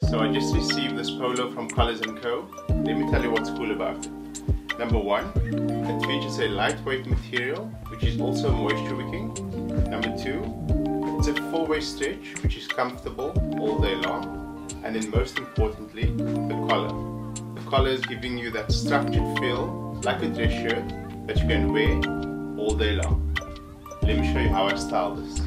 So I just received this polo from Collars & Co. Let me tell you what's cool about it. Number one, it features a lightweight material which is also moisture wicking. Number two, it's a four-way stretch which is comfortable all day long. And then most importantly, the collar. The collar is giving you that structured feel like a dress shirt that you can wear all day long. Let me show you how I style this.